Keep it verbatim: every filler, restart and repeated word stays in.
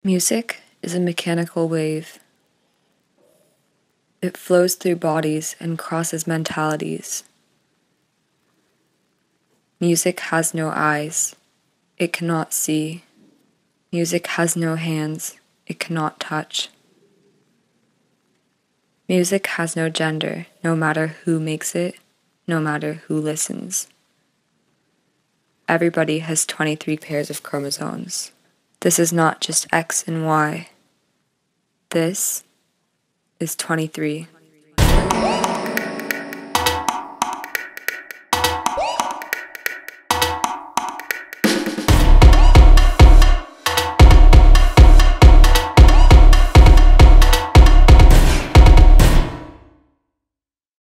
Music is a mechanical wave. It flows through bodies and crosses mentalities. Music has no eyes. It cannot see. Music has no hands. It cannot touch. Music has no gender, no matter who makes it, no matter who listens. Everybody has twenty-three pairs of chromosomes. This is not just X and Y. This is twenty-three.